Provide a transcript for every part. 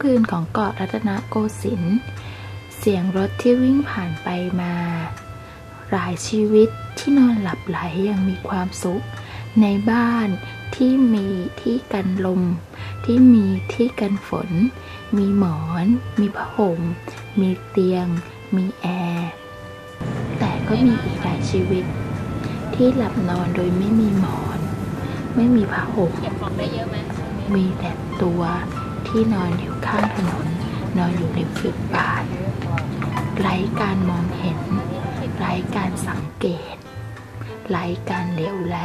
คืนของเกาะรัตนโกสินทร์เสียงรถที่วิ่งผ่านไปมาหลายชีวิตที่นอนหลับไหลอย่างมีความสุขในบ้านที่มีที่กันลมที่มีที่กันฝนมีหมอนมีผ้าห่มมีเตียงมีแอร์แต่ก็มีอีกหลายชีวิตที่หลับนอนโดยไม่มีหมอนไม่มีผ้าห่มมีแต่ตัวที่นอนอยู่ข้างถนนนอนอยู่ในฟุตบาทไร้การมองเห็นไร้การสังเกตไร้การเหลียวแล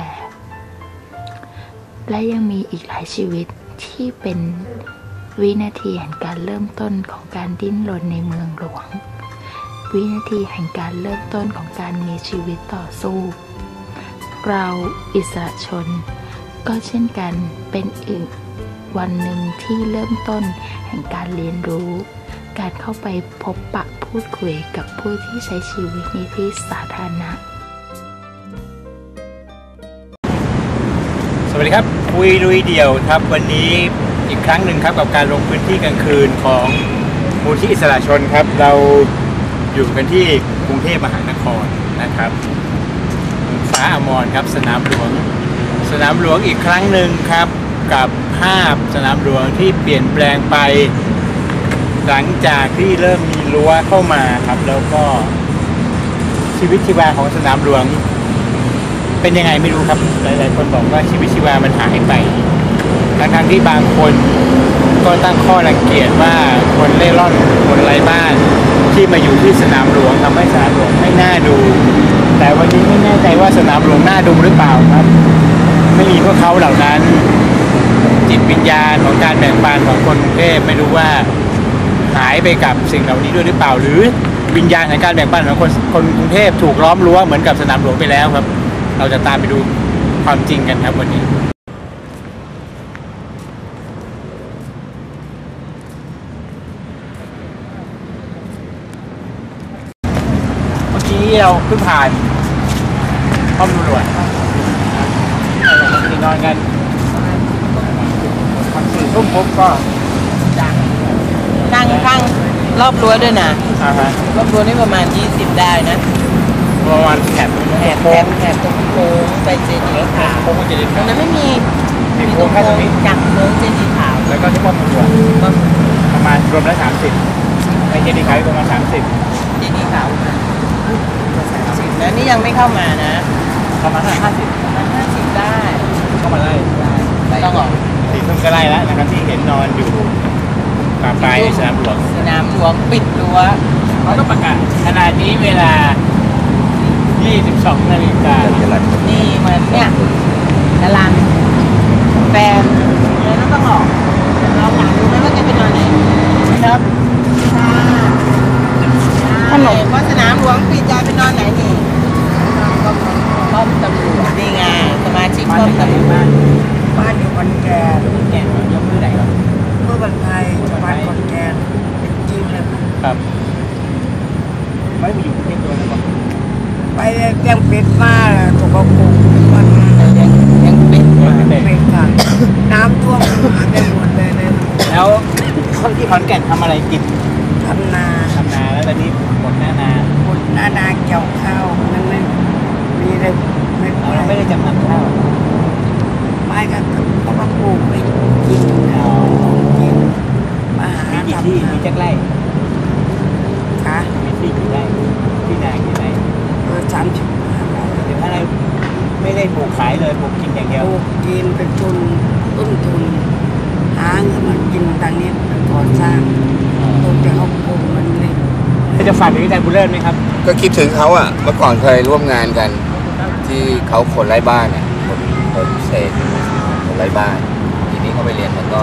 และยังมีอีกหลายชีวิตที่เป็นวินาทีแห่งการเริ่มต้นของการดิ้นรนในเมืองหลวงวินาทีแห่งการเริ่มต้นของการมีชีวิตต่อสู้เราอิสระชนก็เช่นกันเป็นอีกวันหนึ่งที่เริ่มต้นแห่งการเรียนรู้การเข้าไปพบปะพูดคุยกับผู้ที่ใช้ชีวิตในที่สาธารณะสวัสดีครับคุยลุยเดี่ยวครับวันนี้อีกครั้งหนึ่งครับกับการลงพื้นที่กลางคืนของมูลที่อิสระชนครับเราอยู่กันที่กรุงเทพมหานครนะครับฟ้าอมรครับสนามหลวงอีกครั้งหนึ่งครับกับภาพสนามหลวงที่เปลี่ยนแปลงไปหลังจากที่เริ่มมีรั้วเข้ามาครับแล้วก็ชีวิตชีวาของสนามหลวงเป็นยังไงไม่รู้ครับหลายๆคนบอกว่าชีวิตชีวามันหายไปทั้งที่บางคนก็ตั้งข้อรังเกียจว่าคนเล่ร่อนคนไร้บ้านที่มาอยู่ที่สนามหลวงทำให้สนามหลวงไม่น่าดูแต่วันนี้ไม่แน่ใจว่าสนามหลวงน่าดูหรือเปล่าครับไม่มีพวกเขาเหล่านั้นจิตวิญญาณของการแบ่งปันของคนกรุงเทพไม่รู้ว่าหายไปกับสิ่งเหล่านี้ด้วยหรือเปล่าหรือวิญญาณของการแบ่งปันของคนกรุงเทพถูกล้อมรั้วเหมือนกับสนามหลวงไปแล้วครับเราจะตามไปดูความจริงกันครับวันนี้เมื่อกี้เราเพิ่งผ่านป้อมตำรวจเราไปนอนกันทำ4 ทุ่มปุ๊บก็นั่งข้างรอบรั้วด้วยนะรอบรั้วนี่ประมาณ20ได้นะประมาณแถบตรงโค้งไปเจดีย์ขาวโค้งเจดีย์ขาวนั้นไม่มีโค้งแค่ตรงนี้จากโค้งเจดีย์ขาวแล้วก็ที่ป้อมตำรวจประมาณรวมแล้ว30ในเจดีย์ขาวประมาณ30 เจดีย์ขาวแล้วนี่ยังไม่เข้ามานะประมาณ50 ได้เข้ามาไล่ต้องออก 4 ทุ่มก็ไล่แล้วนะครับที่เห็นนอนอยู่ปลายสนามหลวงปิดรั้วเขาต้องประกาศขณะนี้เวลา22 นาฬิกานี่เหมือนเนี่ยตารางแฟนเลยต้องออกเราถามดูไหมว่าจะไปนอนไหนครับขนมว่าสนามหลวงปิดใจไปนอนไหนนี่ป้อมตำรวจนี่ไงสมาชิกป้อมตำรวจบ้านอยู่ขอนแก่นยกมือไหนครับมือบันไทยบ้านขอนแก่นจริงเลยครับไม่ไปอยู่กรุงเทพด้วยหรือเปล่าไปยังปิดมาถูกกระปุกมันยังปิดค่ะน้ำท่วมไปหมดเลยนะแล้วคนที่ขอนแก่นทำอะไรกินทำนาแล้วตอนนี้หมดหน้านาเกี่ยวข้าวนั่นเลยมีอะไรไม่ได้จำนำข้าวไม่ก็เขาก็ปลูกไปกินมาหามีที่มีจักไร่ค่ะมีที่กี่ไร่ที่นากี่ไร่ 35 ไร่แต่ถ้าเราไม่ได้ปลูกขายเลยปลูกกินอย่างเดียวปลูกกินเป็นต้นทุนหาเงินมากินทางนี้เป็นก่อสร้างตรงจะเขาปลูกมันเลยจะฝากถึงอาจารย์บุญเลิศไหมครับก็คิดถึงเขาอ่ะเมื่อก่อนเคยร่วมงานกันที่เขาคนไร้บ้านเนี่ยคนเศษคนไร้บ้านทีนี้เขาไปเรียนมันก็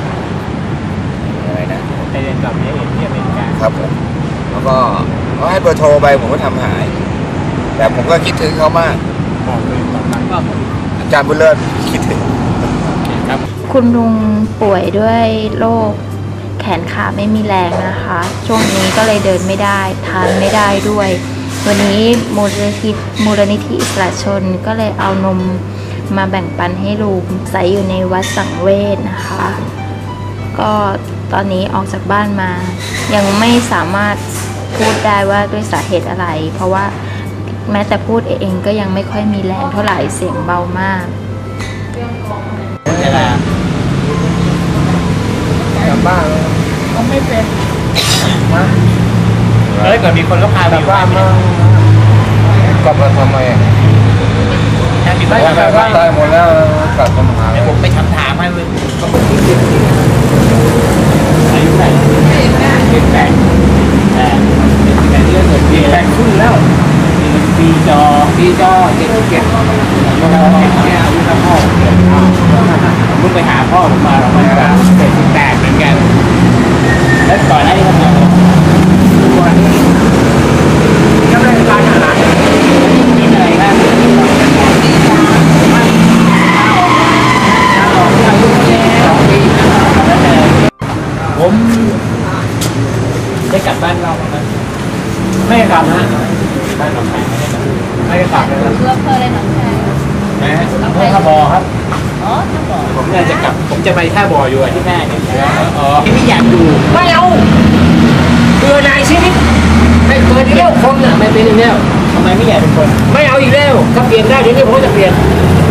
อะไรนะไปเรียนกับที่อเมริกาครับผมแล้วก็เขาให้เบอร์โทรไปผมก็ทำหายแต่ผมก็คิดถึงเขามากบอกเลยตอนนั้นก็อาจารย์บุญเลิศคิดถึงครับคุณลุงป่วยด้วยโรคแขนขาไม่มีแรงนะคะช่วงนี้ก็เลยเดินไม่ได้ทานไม่ได้ด้วยวันนี้มูลนิธิอิสระชนก็เลยเอานมมาแบ่งปันให้ลุงใส่อยู่ในวัดสังเวชนะคะก็ตอนนี้ออกจากบ้านมา ยังไม่สามารถพูดได้ว่าด้วยสาเหตุอะไร เพราะว่าแม้แต่พูดเองก็ยังไม่ค่อยมีแรงเท่าไหร่เสียงเบามากกลับบ้านก็ไม่เป็นก่อนมีคนก็พาไปบ้านมากลับมาทำไมถ้ามีบ้านกลับบ้านตายหมดแล้วกลับมาหาผมไปถามให้เลยก็เป็นที่สิบอายุเท่าไหร่78เรื่องเงินแบ่งขึ้นแล้วปีจอ77แล้วเนี่ยอายุเท่าพ่อผมเพิ่งไปหาพ่อผมมาแล้วมัน78เหมือนกันแล้วก่อนหน้านี้ทำงานตัวนี้ก็เป็นการหาร้านนี่อะไรบ้างผมได้กลับบ้านเราไหมไม่กลับนะบ้านหนองคายไม่ได้กลับเลยนะเพื่ออะไรหนองคายนะเพื่อท่าบอครับอ๋อท่าบอผมเนี่ยจะกลับผมจะไปท่าบออยู่ที่แม่เนี่ยอ๋อที่ไม่อยากดูไม่เอาเบื่อหน่ายชีวิตไม่เปิดอีกแล้วคนน่ะไม่เป็นอีกแล้วทำไมไม่อยากเป็นคนไม่เอาอีกแล้วถ้าเปลี่ยนได้ทีนี้ผมจะเปลี่ยน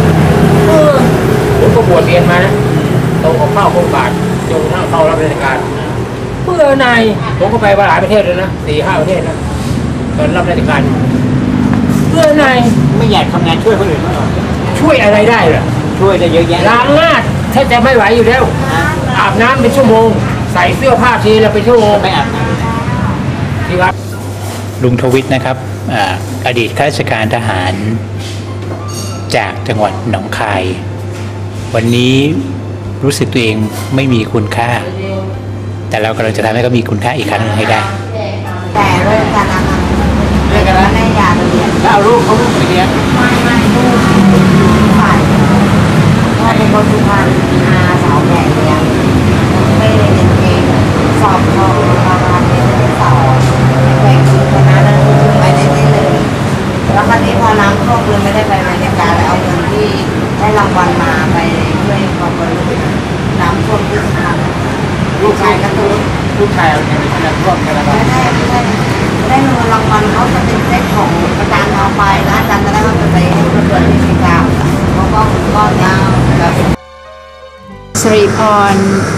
ผมก็บวชเรียนมานะโตกับข้าวโครงการจนทั้งเข้ารับราชการเบื่อหน่ายผมก็ไปหลายประเทศเลยนะ4-5 ประเทศนะตอนรับราชการเบื่อหน่ายไม่อยากทำงานช่วยคนอื่นมั้งหรอช่วยอะไรได้ล่ะช่วยได้เยอะแยะล้างหน้าถ้าจะไม่ไหวอยู่แล้วอาบน้ำเป็นชั่วโมงใส่เสื้อผ้าทีละเป็นชั่วโมงไม่อาบน้ำที่ครับลุงทวิทย์นะครับอดีตข้าราชการทหารจากจังหวัดหนองคายวันนี้รู้สึกตัวเองไม่มีคุณค่าแต่เรากำลังจะทำให้เขามีคุณค่าอีกครั้งหนึ่งให้ได้แต่เรื่องการทำเรื่องการได้ยาเรียนแล้วเอาลูกเขาลูกไปเรียนไม่ลูกฝ่ายพ่อเป็นคนสุพรรณสาวแม่เลี้ยงไม่ได้เรียนเองสอบพอบางวันไม่ได้สอบแข่งขันชนะนั้นไปได้เลยแล้วครั้นี้พอน้ำท่วมเลยไม่ได้ไปบรรยากาศแล้วเอาเงินที่ได้รางวัลมาไปช่วยความบริสุทธิ์น้ำท่วมที่สุพรรณลูกชายก็คือลูกชายเอาเงินไปร่วมกันแล้วไม่ได้เงินรางวัลเขาจะเป็นเซ็ตของอาจารย์เอาไปแล้วอาจารย์จะได้ว่าจะไปให้เพื่อนๆที่กลางเขาก็ก้อนยาวแบบสิริพร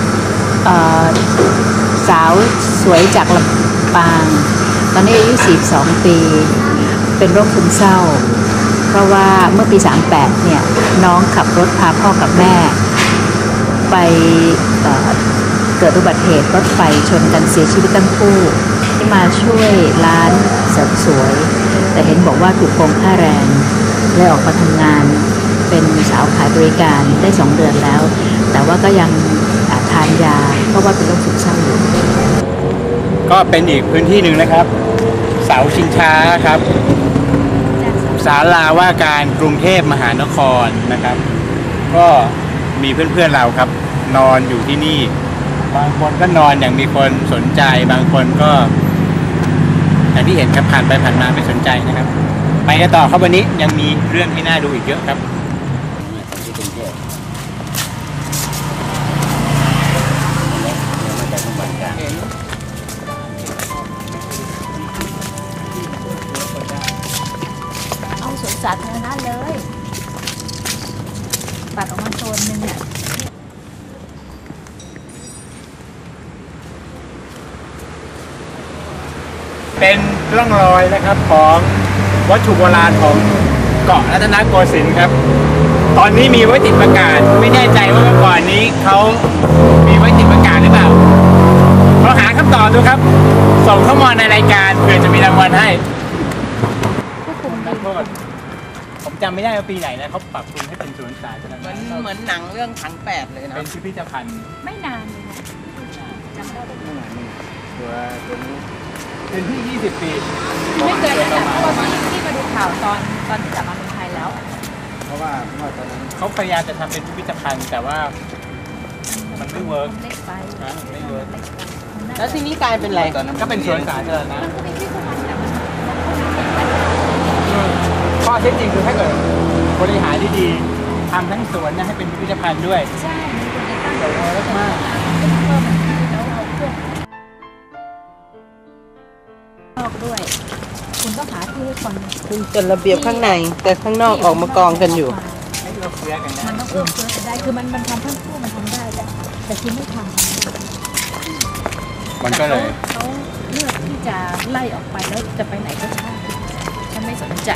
สาวสวยจากลำปางตอนนี้อายุ42 ปีเป็นโรคซึมเศร้าเพราะว่าเมื่อปี38เนี่ยน้องขับรถพาพ่อกับแม่ไปเกิดอุบัติเหตุรถไฟชนกันเสียชีวิตทั้งคู่ที่มาช่วยร้านเสริมสวยแต่เห็นบอกว่าถูกโกงค่าแรงเลยออกมาทำงานเป็นสาวขายบริการได้2 เดือนแล้วแต่ว่าก็ยังทานยาเพราะว่าเป็นโรคซึมเศร้าอยู่ก็เป็นอีกพื้นที่หนึ่งนะครับเสาชิงช้าครับศาลาว่าการกรุงเทพมหานครนะครับก็มีเพื่อนๆเราครับนอนอยู่ที่นี่บางคนก็นอนอย่างมีคนสนใจบางคนก็อย่างที่เห็นครับผ่านไปผ่านมาไม่สนใจนะครับไปกันต่อครับวันนี้ยังมีเรื่องที่น่าดูอีกเยอะครับเอาสวนสาธารณะเลยตัดออกมาโซนนึงเนี่ยเป็นร่องรอยนะครับของวัตถุโบราณของเกาะรัตนโกสินทร์ครับตอนนี้มีไว้ติดประกาศไม่แน่ใจว่าเมื่อก่อนนี้เขามีไว้ติดประกาศหรือเปล่าเราหาคำตอบดูครับส่งเข้ามาในรายการเผื่อจะมีรางวัลให้ผมจำไม่ได้ว่าปีไหนนะเขาปรับปรุงให้เป็นสวนสาธารณะเหมือนหนังเรื่องถัง8เลยนะเป็นพิพิธภัณฑ์ไม่นานเลยนะจำได้ไม่นานตัวนี้เป็นที่20 ปีไม่เกินนั่นแหละเพราะว่าที่มาดูข่าวตอนที่กลับมาเมืองไทยแล้วเพราะว่าตอนนั้นเขาพยายามจะทำเป็นพิพิธภัณฑ์แต่ว่ามันไม่เวิร์กไม่เวิร์กแล้วที่นี้กลายเป็นอะไรตอนนั้นก็เป็นสวนสาธารณะข้อเท็จจริงคือถ้าเกิดบริหารดีๆทำทั้งสวนให้เป็นพิพิธภัณฑ์ด้วยใช่เดี๋ยวเวิร์กมากเพิ่มแบบนี้แล้วเอาพวกนอกด้วย คุณต้องหาที่ให้คนคุณจัดระเบียบข้างในแต่ข้างนอกออกมากองกันอยู่ให้เราเฟื้อกันนะมันต้องเอื้อเฟื้อกันได้คือมันทำทั้งคู่มันทำได้แต่คุณไม่ทำมันก็เลยเขาเลือกที่จะไล่ออกไปแล้วจะไปไหนก็ช่างฉันไม่สนใจ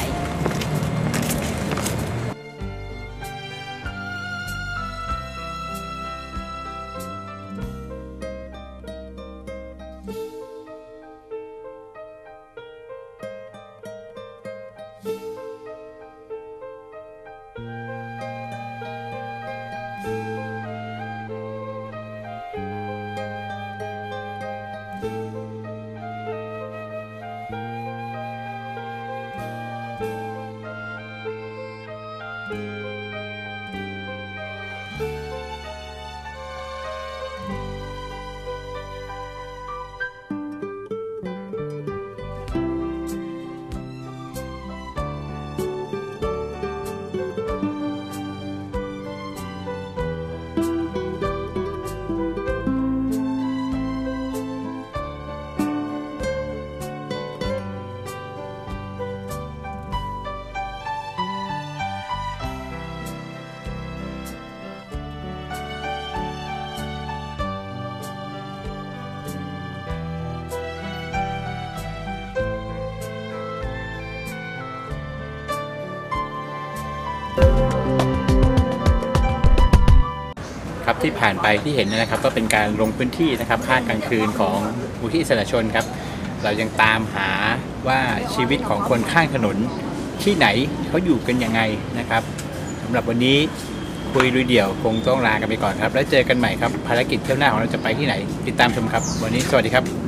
ครับที่ผ่านไปที่เห็นนะครับก็เป็นการลงพื้นที่นะครับภาคกลางคืนของมูลที่อิสระชนครับเรายังตามหาว่าชีวิตของคนข้างถนนที่ไหนเขาอยู่กันยังไงนะครับสำหรับวันนี้คุยลุยเดี่ยวคงต้องลากันไปก่อนครับแล้วเจอกันใหม่ครับภารกิจเที่ยวหน้าของเราจะไปที่ไหนติดตามชมครับวันนี้สวัสดีครับ